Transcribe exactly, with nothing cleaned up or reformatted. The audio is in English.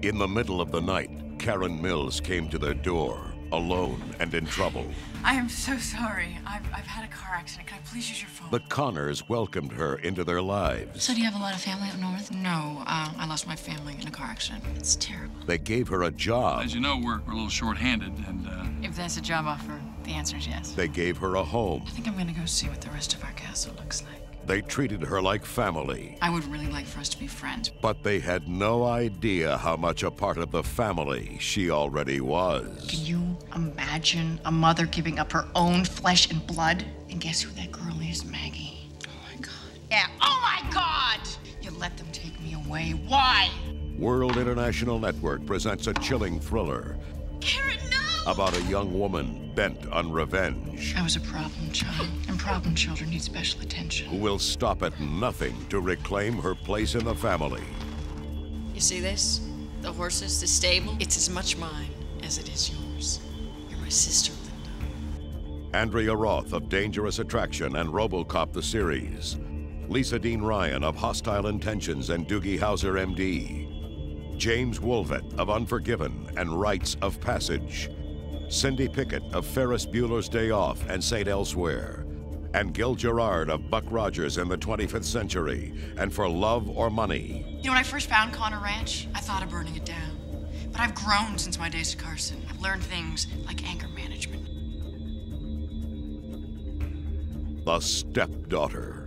In the middle of the night, Karen Mills came to their door, alone and in trouble. I am so sorry. I've, I've had a car accident. Can I please use your phone? The Connors welcomed her into their lives. So do you have a lot of family up north? No, uh, I lost my family in a car accident. It's terrible. They gave her a job. As you know, we're, we're a little short-handed, and, uh... If that's a job offer, the answer is yes. They gave her a home. I think I'm gonna go see what the rest of our castle looks like. They treated her like family. I would really like for us to be friends. But they had no idea how much a part of the family she already was. Can you imagine a mother giving up her own flesh and blood? And guess who that girl is, Maggie? Oh my God. Yeah, oh my God! You let them take me away. Why? World International Network presents a chilling thriller. Karen, no! About a young woman bent on revenge. I was a problem child, and problem children need special attention. Who will stop at nothing to reclaim her place in the family. You see this? The horses, the stable? It's as much mine as it is yours. You're my sister, Linda. Andrea Roth of Dangerous Attraction and RoboCop the series. Lisa Dean Ryan of Hostile Intentions and Doogie Howser, M D. James Woolvett of Unforgiven and Rites of Passage. Cindy Pickett of Ferris Bueller's Day Off and Saint Elsewhere. And Gil Gerard of Buck Rogers in the twenty-fifth Century and For Love or Money. You know, when I first found Connor Ranch, I thought of burning it down. But I've grown since my days at Carson. I've learned things like anger management. The Stepdaughter.